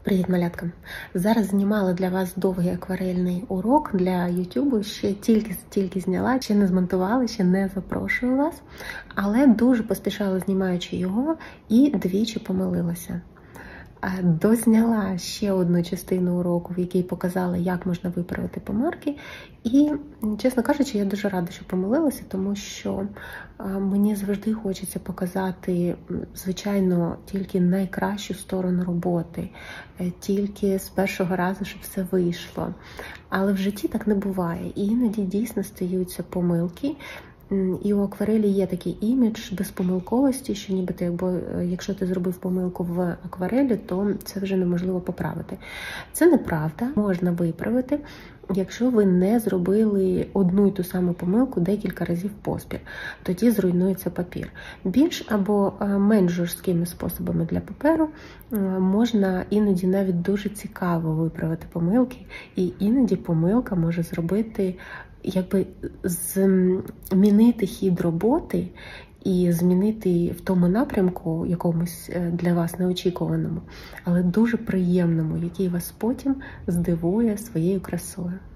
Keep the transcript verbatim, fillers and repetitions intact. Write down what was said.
Привіт, малятка! Зараз знімала для вас довгий акварельний урок для YouTube. Ще тільки-тільки зняла, ще не змонтувала, ще не запрошую вас. Але дуже поспішала, знімаючи його, і двічі помилилася. Дозняла ще одну частину уроку, в якій показала, як можна виправити помарки. І, чесно кажучи, я дуже рада, що помилилася, тому що мені завжди хочеться показати, звичайно, тільки найкращу сторону роботи, тільки з першого разу, щоб все вийшло. Але в житті так не буває. І іноді дійсно стаються помилки. І у акварелі є такий імідж безпомилковості, що нібито, якби, якщо ти зробив помилку в акварелі, то це вже неможливо поправити. Це неправда, можна виправити, якщо ви не зробили одну й ту саму помилку декілька разів поспіль. Тоді зруйнується папір. Більш або менш жорсткими способами для паперу можна іноді навіть дуже цікаво виправити помилки, і іноді помилка може зробити якби змінити хід роботи і змінити в тому напрямку, якомусь для вас неочікуваному, але дуже приємному, який вас потім здивує своєю красою.